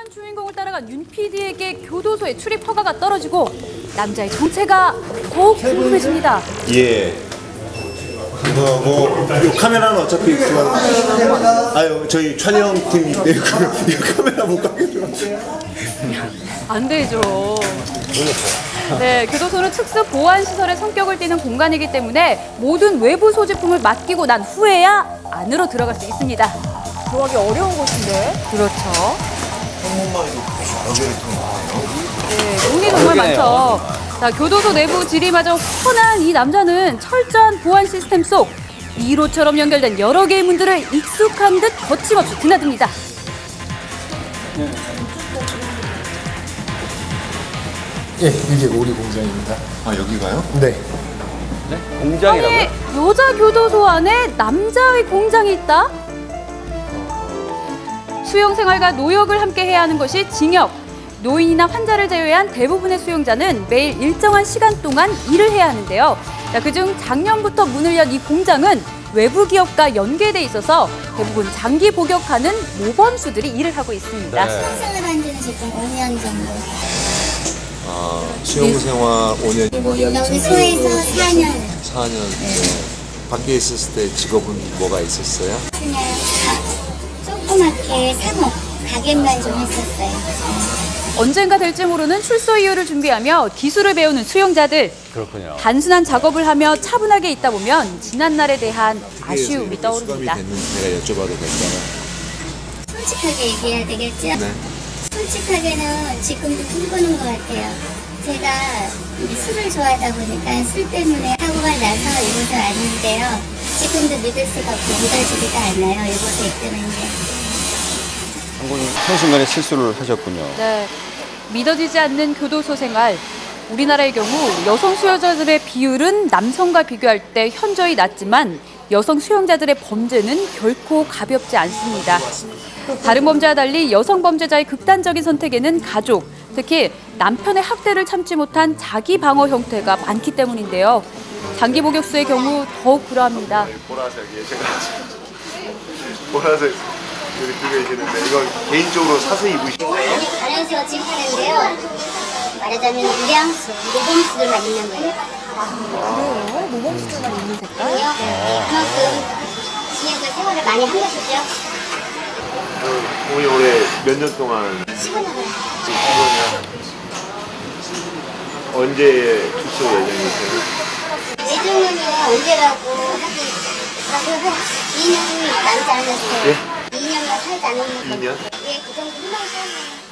주인공을 따라간 윤 PD에게 교도소에 출입 허가가 떨어지고 남자의 정체가 더욱 궁금해집니다. 예. 이 카메라는 어차피 아유 저희 촬영팀 있대요. 이 카메라 못 가게 안 되죠. 네, 교도소는 특수 보안 시설의 성격을 띠는 공간이기 때문에 모든 외부 소지품을 맡기고 난 후에야 안으로 들어갈 수 있습니다. 들어가기 어려운 곳인데. 그렇죠. 네, 돈이 정말 많죠. 자, 교도소 내부 지리마저 훤한 이 남자는 철저한 보안 시스템 속 2호처럼 연결된 여러 개의 문들을 익숙한 듯 거침없이 드나듭니다. 예, 이게 우리 공장입니다. 아 여기가요? 네. 네? 공장이라고요? 아니, 여자 교도소 안에 남자의 공장이 있다? 수용 생활과 노역을 함께 해야 하는 것이 징역. 노인이나 환자를 제외한 대부분의 수용자는 매일 일정한 시간 동안 일을 해야 하는데요. 그중 작년부터 문을 연 이 공장은 외부 기업과 연계돼 있어서 대부분 장기 복역하는 모범수들이 일을 하고 있습니다. 네. 수용생활한 지는 지금 5년 정도. 수용생활 5년, 여기 소에서 4년. 4년. 네. 밖에 있었을 때 직업은 뭐가 있었어요? 그냥 조그맣게 사목, 가게만 좀 했었어요. 언젠가 될지 모르는 출소 이후를 준비하며 기술을 배우는 수용자들. 그렇군요. 단순한 작업을 하며 차분하게 있다 보면 지난날에 대한 아쉬움이 떠오릅니다. 수감이 됐는지 내가 여쭤봐도 될까요? 솔직하게 얘기해야 되겠죠? 네. 솔직하게는 지금도 꿈꾸는 것 같아요. 제가 술을 좋아하다 보니까 술 때문에 사고가 나서 이곳에 왔는데요. 지금도 믿을 수가 없고 믿어지지가 않아요. 이곳에 있다는 게. 한순간에 실수를 하셨군요. 네, 믿어지지 않는 교도소 생활. 우리나라의 경우 여성 수용자들의 비율은 남성과 비교할 때 현저히 낮지만 여성 수용자들의 범죄는 결코 가볍지 않습니다. 다른 범죄와 달리 여성 범죄자의 극단적인 선택에는 가족, 특히 남편의 학대를 참지 못한 자기 방어 형태가 많기 때문인데요. 장기 복역수의 경우 더욱 그러합니다. 보라색이에요. 제가 보라색 여기 두 개 있는데 이거 개인적으로 사서 입으시고 가랑수가 칭하는데요. 말하자면 유량수, 모범수들만 있는 거예요. 그래요? 모범수들만 있는 색깔? 그만큼 지역을 생활을 많이 한 것이죠. 어머니 올해 몇 년 동안 15년을. 언제 출소 예정이세요? 예정은 언제라고 하기 한 2년 남지 않았어요. 예? 2년만 살지 않으면. 2년? 예, 그 정도 희망이 있어요.